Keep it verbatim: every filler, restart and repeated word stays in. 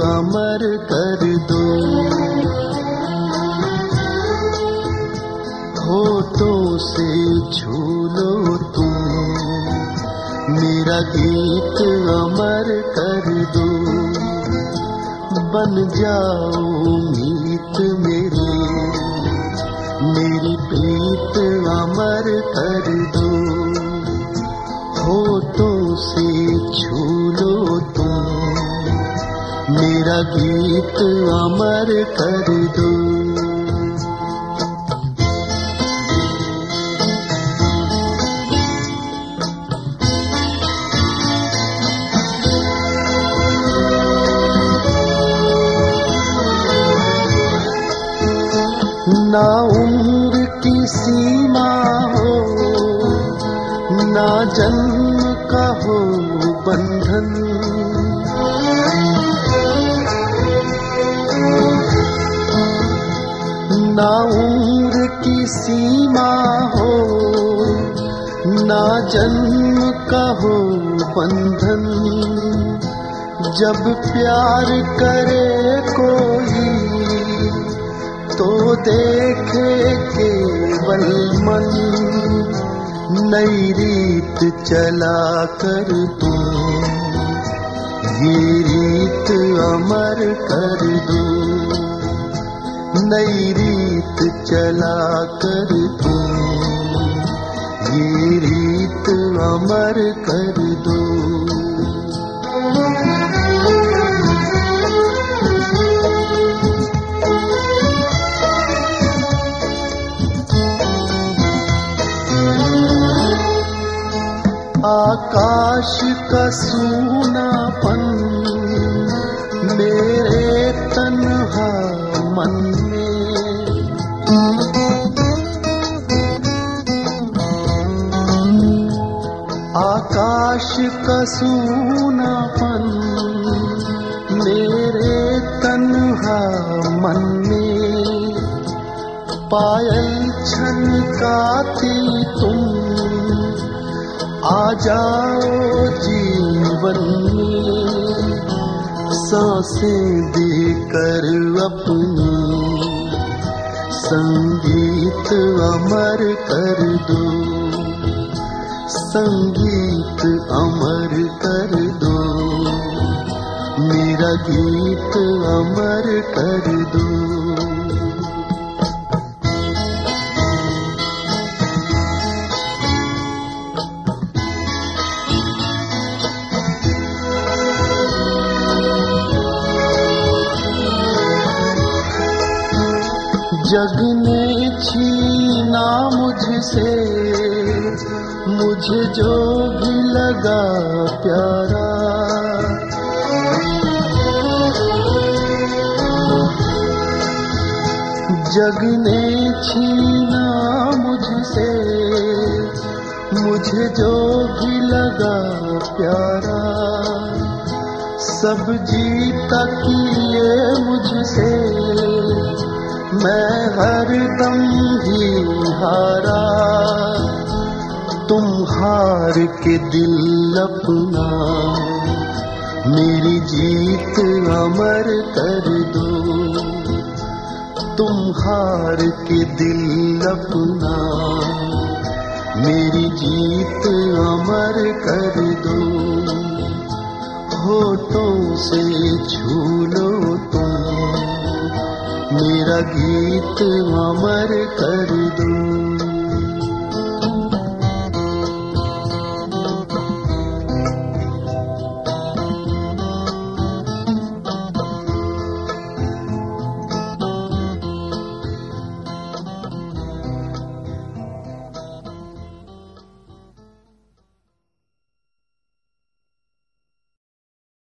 अमर कर दो। होठों से छू लो तुम, मेरा गीत अमर कर दो। बन जाओ मीत मेरे, मेरी प्रीत अमर कर दो। होठों से छू लो तुम, मेरा गीत अमर कर दो। ना उम्र की सीमा हो, ना जन्म का हो बंधन। ना उम्र की सीमा हो, ना जन्म का हो बंधन। जब प्यार करे कोई तो देखे केवल मन। नई रीत चला कर तुम, ये रीत अमर कर दो। नई रीत चला कर तुम, ये रीत अमर कर दो। आकाश का सूनापन मेरे तन्हा मन में। आकाश का सूनापन मेरे तन्हा मन में। पायल छनकाती तुम, आ जाओ जीवन में। सांसें देकर अपनी संगीत अमर कर दो। संगीत अमर कर दो, मेरा गीत अमर कर दो। जग ने छीना मुझसे मुझे जो भी लगा प्यारा। जग ने छीना मुझसे मुझे जो भी लगा प्यारा। सब जीता किए मुझसे, मैं हरदम ही हारा। तुम हार के दिल अपना, मेरी जीत अमर कर दो। तुम हार के दिल अपना, मेरी जीत अमर कर दो। होठों से छू लो तुम, मेरा गीत अमर कर दो।